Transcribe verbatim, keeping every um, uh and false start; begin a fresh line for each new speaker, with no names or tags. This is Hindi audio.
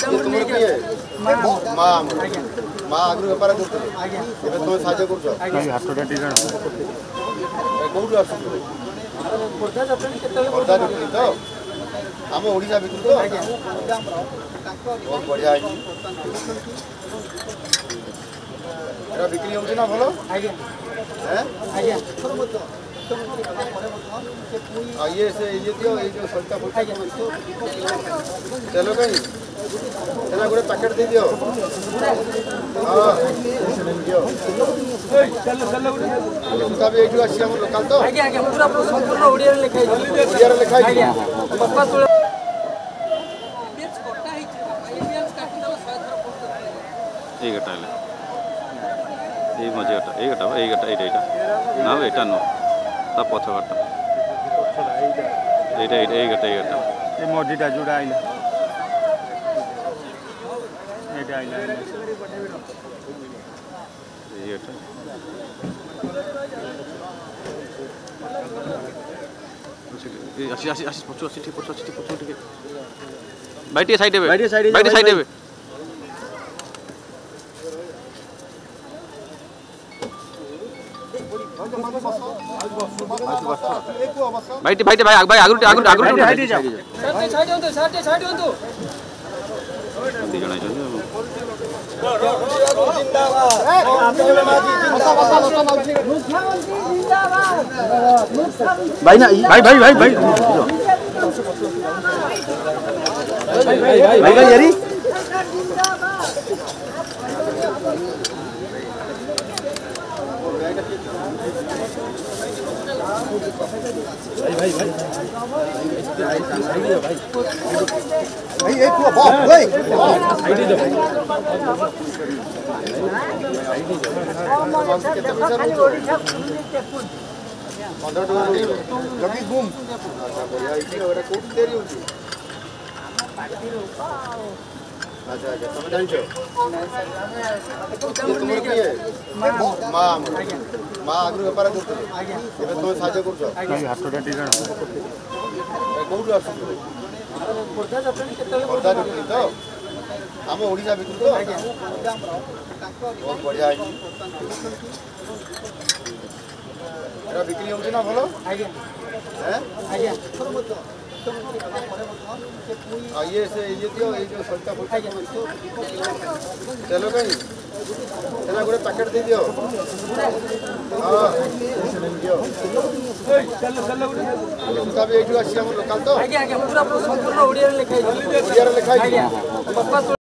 माँ माँ आगु बेपार कर तुम साहय कर खोर्धा जटनी तो आम ओडिशा भितर तो बहुत बढ़िया बिक्री हो ना भल ये से ये दियो ये जो सल्टा फल्टा चलो कहीं चला गोटे पैकेट दे दियो हां दियो चलो चलो उनका भी एठू आसी हम लोकल तो आगे आगे पूरा संपूर्ण ओडिया रे लिखाई ओडिया रे लिखाई आगे पप्पा तुले बेच कोटा है इंडियंस काटी दो सौ थरा पोस्ट ए गटाले ए मजे गटा ए गटा ए गटा एटा एटा ना एटा नो ता पछ गटा एटा एटा ए गटा ए गटा ए मजीटा जुड़ा आइला एटा आइला एटा आसी आसी आसी पछ आसी ठीक पछ आसी ठीक पछ ठीक बैठी साइड पे बैठी साइड बैठी साइड पे बैठी बैठी भाई भाई आगु आगु आगु साइड जाओ साइड साइड होतो साइड साइड होतो दी जणा जो जिंदाबाद भाई ना भाई भाई भाई भाई भाई भाई भाई यारी भाई भाई भाई भाई एक को बाप ओए साइड दे भाई साइड दे पंद्रह टका जल्दी घूम अच्छा बढ़िया इसी का कोट देरी होची अच्छा अच्छा तुम जानछो तुम किए मां मां आगु बेपार कर तुम साहय कर हाथटा टिकण कोउठ आस खोर्धा जटनी तो आम ओडिशा भितर तो बहुत बढ़िया बिक्री हो ना भल ये से ये दियो ये जो सल्टा फल्टा चलो कहीं चला गोटे पैकेट दे दियो हां दियो चलो चलो उनका भी एठू आसी हम लोकल तो आगे आगे पूरा संपूर्ण ओडिया रे लिखाई ओडिया रे लिखाई पप्पा